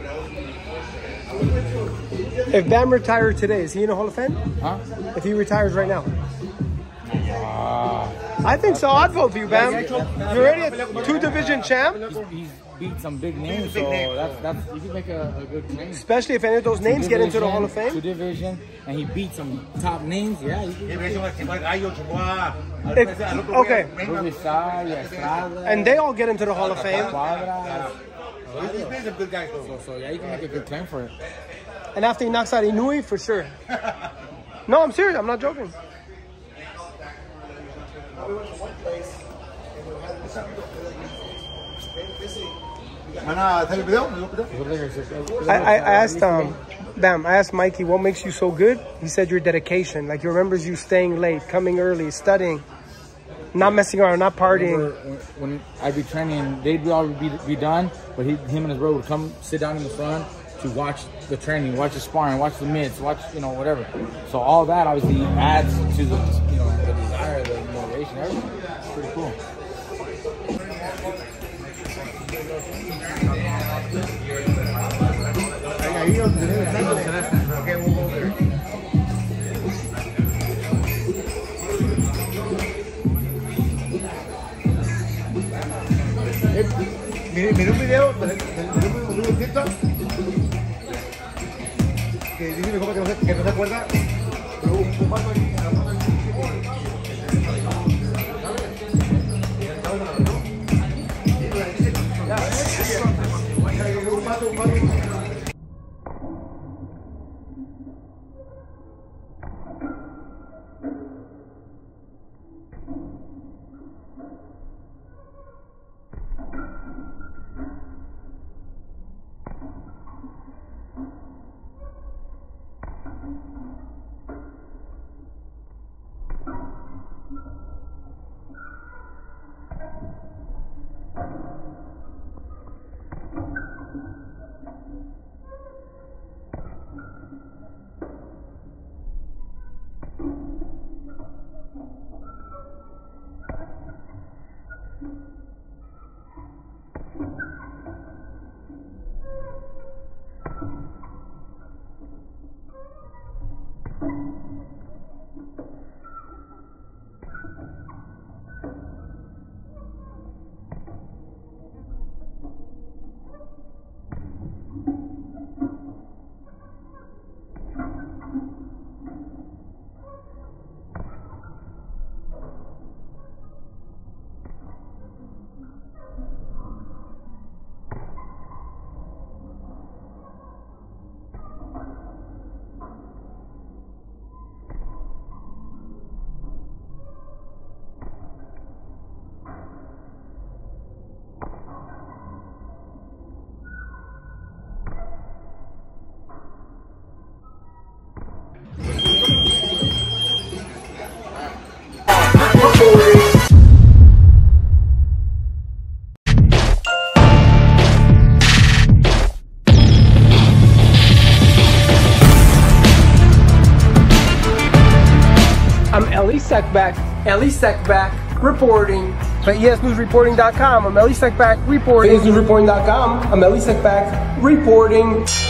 If Bam retired today, is he in the Hall of Fame? Huh? If he retires right now? I think so. I'd vote for you, Bam. You're already a 2-division champ. He's beat some big names, so that's you can make a good claim. Especially if any of those names get into the Hall of Fame. 2-division, and he beat some top names. Yeah. Okay. And they all get into the Hall of Fame. He's been some good guys, So yeah, you can make a good claim for it. And after he knocks out Inui, for sure. No, I'm serious. I'm not joking. I asked Bam, I asked Mikey, what makes you so good? He said your dedication. Like, he remembers you staying late, coming early, studying, not messing around, not partying. When I'd be training, they'd all be done, but him and his brother would come sit down in the front to watch the training, watch the sparring, watch the mitts, watch, whatever. So all that obviously adds to the, the desire, the motivation, everything. It's pretty cool. Miré un video de un TikTok que dice mi papá que no se acuerda, pero un pato aquí. I'm Ellie Sekback reporting for ESNewsReporting.com. I'm Ellie Sekback reporting. ESNewsReporting.com. I'm Ellie Sekback reporting.